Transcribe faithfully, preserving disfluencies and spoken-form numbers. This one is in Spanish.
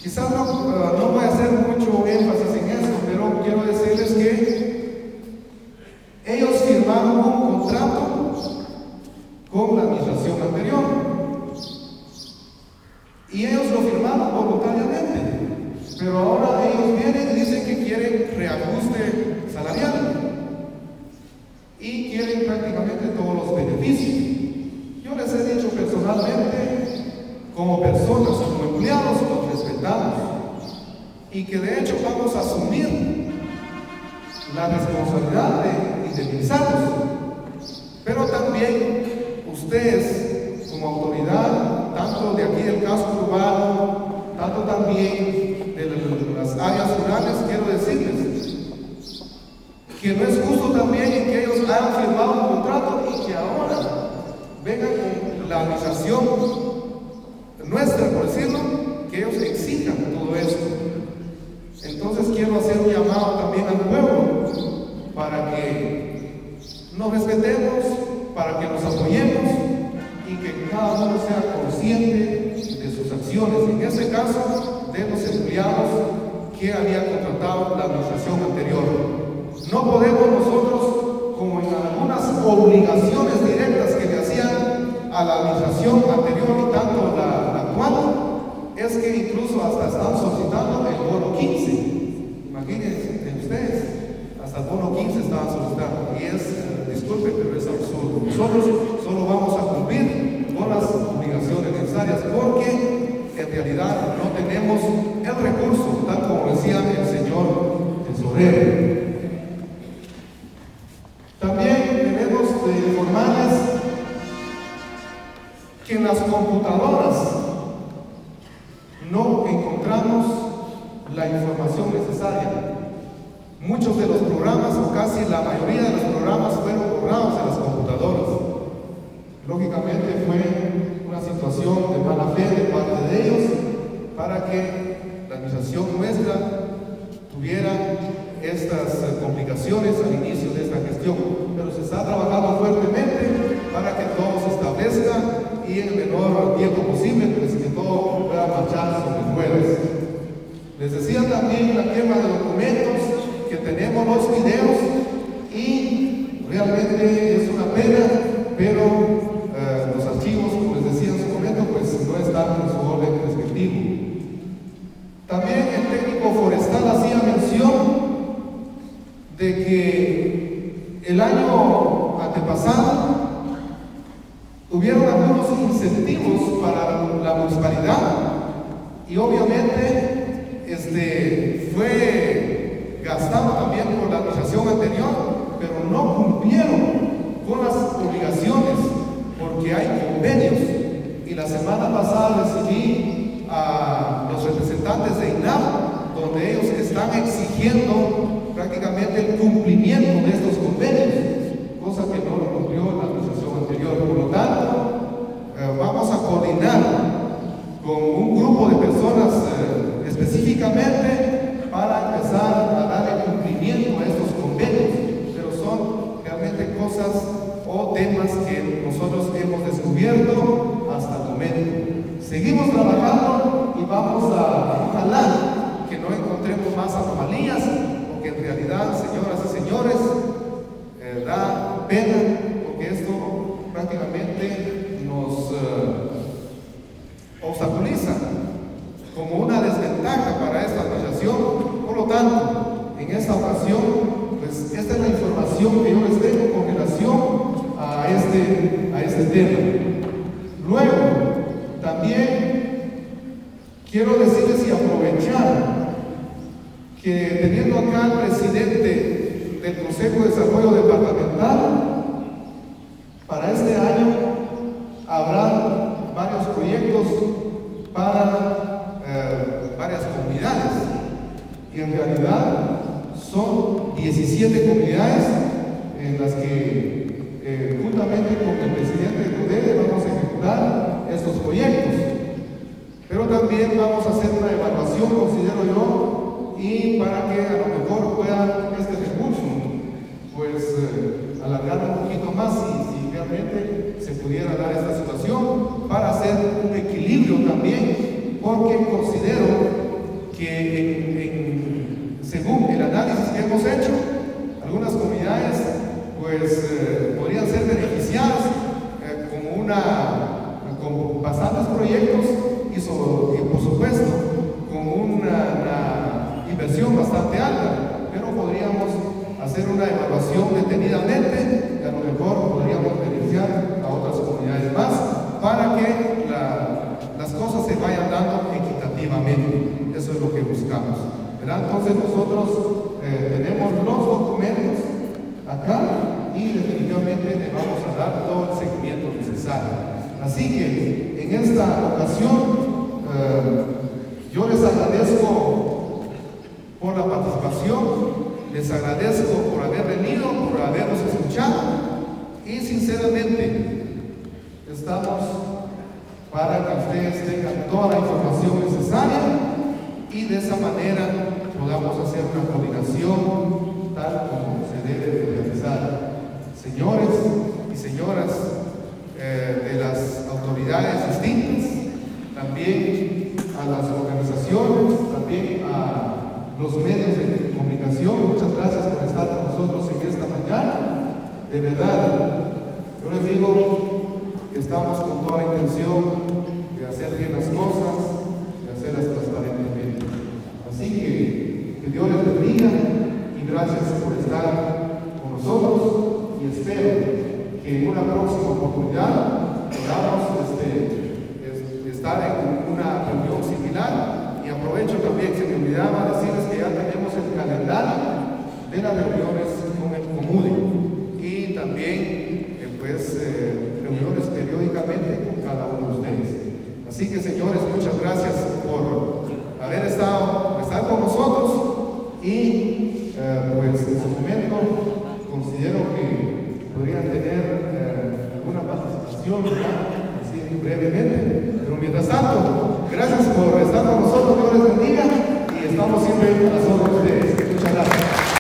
Quizás no, uh, no voy a hacer mucho énfasis en esto, pero quiero decirles que ellos firmaron un contrato con la administración anterior y ellos lo firmaron voluntariamente, pero ahora ellos vienen y dicen que quieren reajuste salarial y quieren prácticamente todos los beneficios. Yo les he dicho personalmente, como personas, como empleados, los respetamos y que de hecho vamos a asumir la responsabilidad de indemnizarlos, pero también ustedes como autoridad, tanto de aquí del casco urbano, tanto también de las áreas rurales, quiero decirles que no es justo también en que ellos hayan firmado un contrato y que ahora vengan con la administración nuestra, por decirlo, que ellos exijan todo esto. Entonces quiero hacer un llamado también al pueblo para que nos respetemos, para que nos apoyemos y que cada uno sea consciente de sus acciones, en este caso de los empleados que había contratado la administración anterior. No podemos nosotros, como en algunas obligaciones directas que le hacían a la administración anterior y tanto la, la actual, es que incluso hasta están solicitando el bono quince. Imagínense ustedes, hasta el bono quince estaban solicitando. Y es, eh, disculpen, pero es absurdo. Nosotros solo vamos a cumplir con las obligaciones necesarias porque en realidad no tenemos el recurso, tal como decía el señor tesorero. También debemos de informarles que en las computadoras no encontramos la información necesaria. Muchos de los programas, o casi la mayoría de los programas, fueron borrados de las computadoras. Lógicamente fue una situación de mala fe de parte de ellos para que la administración nuestra tuviera estas complicaciones al inicio de esta gestión, pero se está trabajando fuertemente para que todo se establezca y en el menor tiempo posible, pues que todo pueda marchar sobre ruedas. Les decía también la quema de documentos, que tenemos los videos y realmente es una pena, pero eh, los archivos, como les decía en su momento, pues no están en su orden respectivo. También el técnico forestal hacía mención de que el año antepasado hubieron algunos incentivos para la municipalidad y obviamente este, fue gastado también por la administración anterior, pero no cumplieron con las obligaciones porque hay convenios. Y la semana pasada recibí a los representantes de I N A V, donde ellos están exigiendo prácticamente el cumplimiento de estos convenios, cosa que no lo cumplió la administración anterior. Por lo tanto, eh, vamos a coordinar con un grupo de personas eh, específicamente para empezar a darle cumplimiento a estos convenios, pero son realmente cosas o temas que nosotros hemos descubierto hasta el momento. Seguimos trabajando y vamos a, ojalá que no encontremos más anomalías, porque en realidad, señoras y señores, eh, da pena, porque esto prácticamente nos eh, obstaculiza como una desventaja para esta asociación. Por lo tanto, en esta ocasión, pues esta es la información que yo les tengo con relación a este, a este tema. Luego, también quiero decirles y aprovechar que teniendo acá al presidente del Consejo de Desarrollo Departamental, para este año habrá varios proyectos para eh, varias comunidades, y en realidad son diecisiete comunidades en las que eh, juntamente con el presidente de CODEDE vamos a ejecutar estos proyectos, pero también vamos a hacer una evaluación, considero yo, y para que a lo mejor pueda este recurso pues eh, alargar un poquito más si, si realmente se pudiera dar esta situación, para hacer un equilibrio también, porque considero que en, en, según el análisis que hemos hecho, algunas comunidades pues eh, podrían ser beneficiadas eh, con, una, con bastantes proyectos y, so, y por supuesto con una, una inversión bastante alta, pero podríamos hacer una evaluación detenidamente y a lo mejor podríamos beneficiar a otras comunidades más para que la, las cosas se vayan dando equitativamente. Eso es lo que buscamos, ¿verdad? Entonces nosotros eh, tenemos los documentos acá y definitivamente le vamos a dar todo el seguimiento necesario. Así que en esta ocasión eh, yo les agradezco por la participación, les agradezco por haber venido, por habernos escuchado y sinceramente estamos para que ustedes tengan toda la información necesaria y de esa manera podamos hacer una coordinación tal como se debe de realizar. Señores y señoras eh, de las autoridades distintas, también a las organizaciones, también a los medios de comunicación, muchas gracias por estar con nosotros en esta mañana. De verdad, yo les digo que estamos con toda la intención de hacer bien las cosas, de hacerlas transparentemente. Así que, que Dios les bendiga y gracias por estar con nosotros y espero que en una próxima oportunidad podamos este, estar en una reunión similar. Y aprovecho también, se me olvidaba decirles que ya tenemos el calendario de las reuniones con el COMUDE y también eh, pues eh, reuniones periódicamente con cada uno de ustedes. Así que señores, muchas gracias por haber estado, por estar con nosotros y eh, pues en su momento considero que podrían tener eh, alguna participación, ¿verdad? Así brevemente, pero mientras tanto, gracias por estar con nosotros, Dios les bendiga y estamos siempre a las órdenes.